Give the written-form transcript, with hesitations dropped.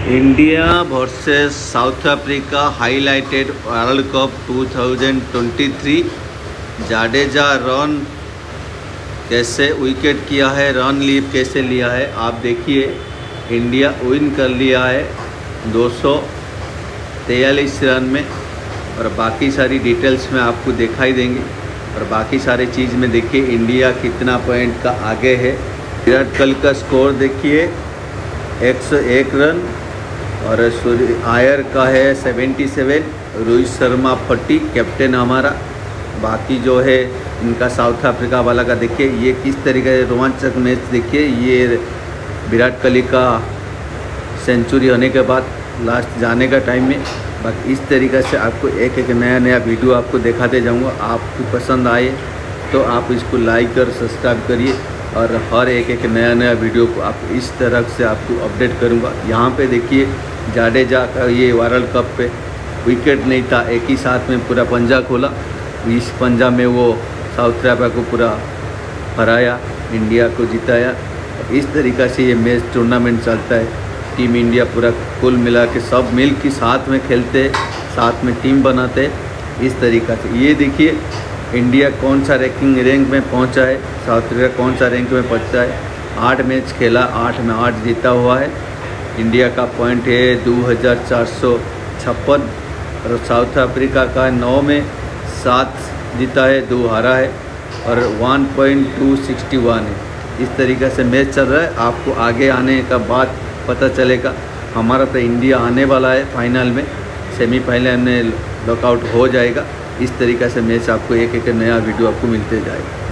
India versus South Africa highlighted world cup 2023। Jadeja run कैसे wicket किया है, रन लीव कैसे लिया है, आप देखिए। इंडिया विन कर लिया है 243 रन में, और बाकी सारी डिटेल्स में आपको दिखाई देंगे। और बाकी सारे चीज़ में देखिए इंडिया कितना पॉइंट का आगे है। विराट कोहली का स्कोर देखिए 101 रन, और आयर का है 77, रोहित शर्मा 40, कैप्टन हमारा। बाकी जो है इनका साउथ अफ्रीका वाला का देखिए, ये किस तरीके से रोमांचक मैच देखिए। ये विराट कोहली का सेंचुरी होने के बाद लास्ट जाने का टाइम में। बाकी इस तरीके से आपको एक एक नया वीडियो आपको दिखाते जाऊंगा। आपको पसंद आए तो आप इसको लाइक और सब्सक्राइब करिए, और हर एक नया वीडियो को आप इस तरह से आपको अपडेट करूंगा। यहाँ पे देखिए जाडेजा का ये वर्ल्ड कप पे विकेट नहीं था, एक ही साथ में पूरा पंजा खोला। इस पंजा में वो साउथ अफ्रीका को पूरा हराया, इंडिया को जिताया। इस तरीक़ा से ये मैच टूर्नामेंट चलता है। टीम इंडिया पूरा कुल मिला के सब मिल के साथ में खेलते, साथ में टीम बनाते। इस तरीक़ा से ये देखिए इंडिया कौन सा रैंक में पहुंचा है, साउथ अफ्रीका कौन सा रैंक में पहुंचा है। 8 मैच खेला, 8 में 8 जीता हुआ है। इंडिया का पॉइंट है 2456, और साउथ अफ्रीका का 9 में 7 जीता है, 2 हारा है, और 1.261 है। इस तरीक़े से मैच चल रहा है। आपको आगे आने का बाद पता चलेगा। हमारा तो इंडिया आने वाला है फाइनल में, सेमीफाइनल में लॉकआउट हो जाएगा। इस तरीक़े से मैच आपको एक नया वीडियो आपको मिलते जाएगा।